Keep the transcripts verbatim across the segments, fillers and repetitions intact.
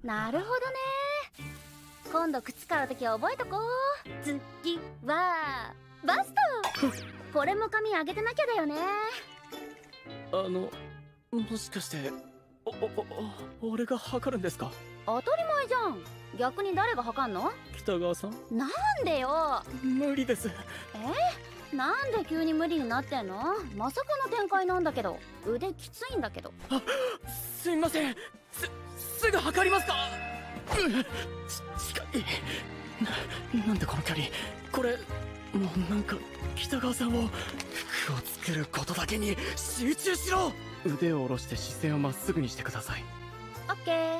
なるほどね。今度靴買うとき覚えとこう。次はバスト。これも髪上げてなきゃだよね。 あのもしかしておおお俺が測るんですか？ 当たり前じゃん。逆に誰が測んの？ 北川さん。 なんでよ。 無理です。 えなんで急に無理になってんの？まさかの展開なんだけど。腕きついんだけど。 あ、すみません。すすぐ測りますか？うん、ち近いな。なんでこの距離。これもうなんか北川さんを服を作ることだけに集中しろ。腕を下ろして視線をまっすぐにしてください。 オッケー。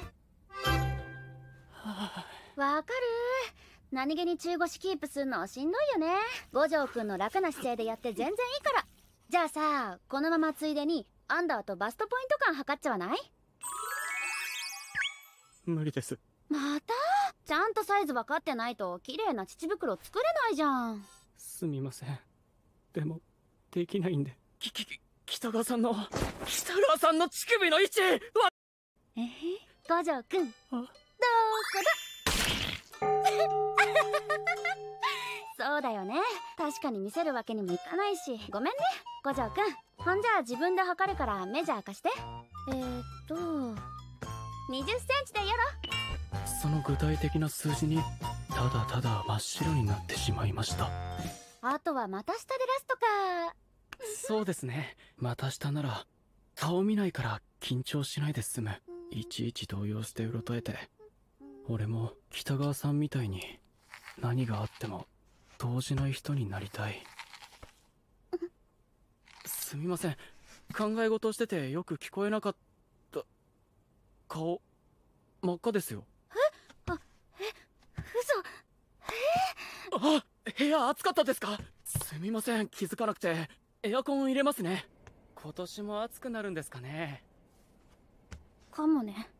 わかる。何気に中腰キープするのしんどいよね。五条くんの楽な姿勢でやって全然いいから。じゃあさ、このままついでにアンダーとバストポイント感測っちゃわない？ 無理です。 またちゃんとサイズ分かってないと綺麗な乳袋作れないじゃん。 すみません。でもできないんで。ききき北川さんの北川さんの乳首の位置は。 えへ、五条くんどこだ？そうだよね。確かに見せるわけにもいかないし、ごめんね五条くん。ほんじゃあ自分で測るからメジャー貸して。えー、っとにじゅっセンチでやろ。 その具体的な数字にただただ真っ白になってしまいました。 あとは股下でラストか。 そうですね。股下なら顔見ないから緊張しないで済む。いちいち動揺してうろたえて。俺も北川さんみたいに何があっても動じない人になりたい。すみません。考え事しててよく聞こえなかった。顔真っ赤ですよ。 えあえ嘘えあ、部屋暑かったですか？すみません、気づかなくて。エアコン入れますね。今年も暑くなるんですかね。 かもね。